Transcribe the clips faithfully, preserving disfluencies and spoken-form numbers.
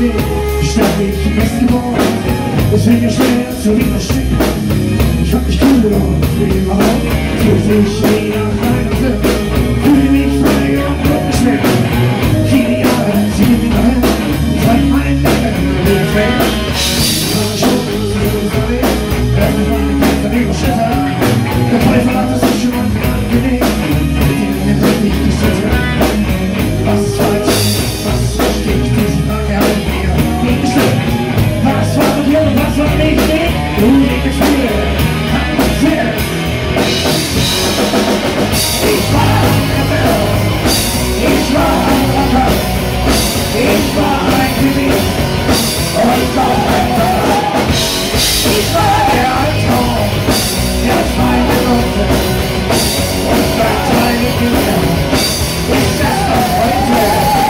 Weg, die Stadt, die ich im Westen geboren. Es wird mir schwer zu widerstehen. Ich hab mich cool und wie überhaupt fühlt sich wie nach meinem Glück. Fühle mich frei und wird nicht mehr. Viele Jahre, sie gehen wieder hin. Ich zeig meinen Nacken, wie ich fällt. Meine Schulter ist wie so weh. Werden meine Kämpfer überschüttert. Der Teufel hat es sich schon mal angelegt. Mit ihnen wird nicht gesetzt. Was ist falsch? Was verstehe ich? Diese Frage habe ich mir nie gestellt. Was war mit dir und was war nicht? Du, die Gefühle, haben uns erzählt. Ich war ein Rebell. Ich war ein Rocker. Ich war ein Gewicht. Und auch ein Verrat. Ich war der Albtraum. Der feine Leute. Und mein kleine Gehirn. Ist das noch heute?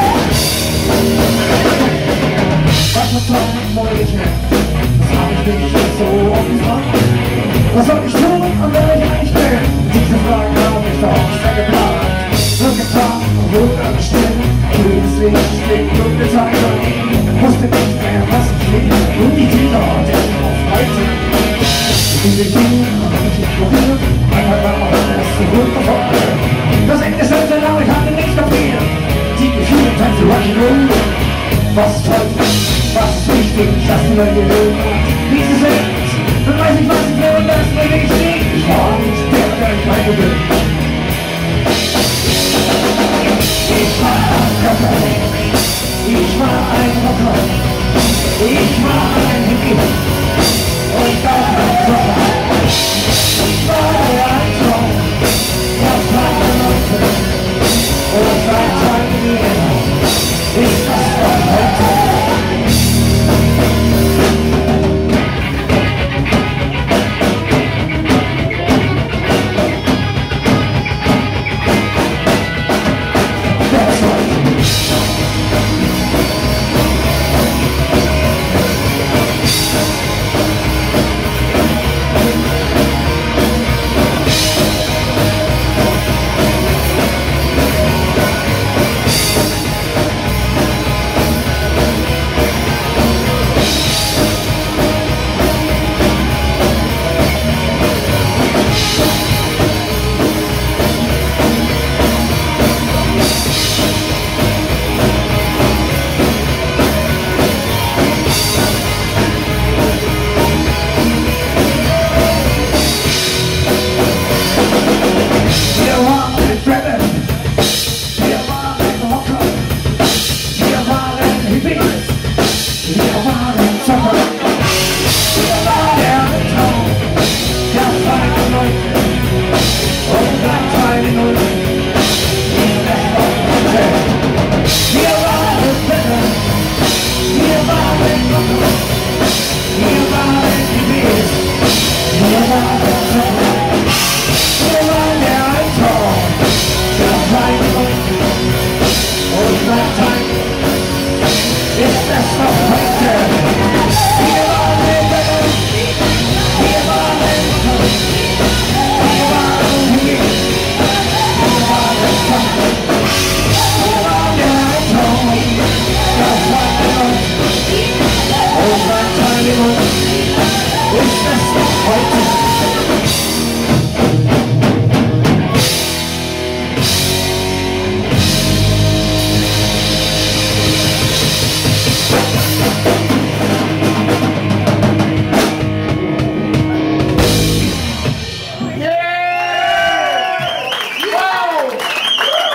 Was für Traum wollte ich mehr? Das hab ich nicht so offen gemacht. Was soll ich tun und wer ich eigentlich bin? Diese Fragen habe ich doch sehr geplant. Nur getan und wurde gestellt. Grünes Licht, Licht, dunkle Tage. Wusste nicht mehr, was ich will. Und die Tiere hatte ich auf heute. In den Dingen habe ich nicht probiert. Einmal war auch das zu runterfallen. Das Ende stand sehr nah, ich hatte nicht noch viel. Die Gefühle tanzen Rock'n'Roll. Was ist heute? Was ist wichtig? Das nur gewöhnt. Diese Welt, dann weiß ich, was ich will und das will ich nicht. Ich war nicht der, der ich meine bin. Ich war ein Rocker. Ich war ein Rocker. Ich war ein Hippie. Und auch ein Rocker. Ich war ein Traum. Das war der Leute. Und seit Tagen mir ist das doch heute.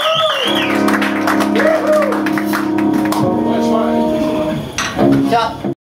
Ja.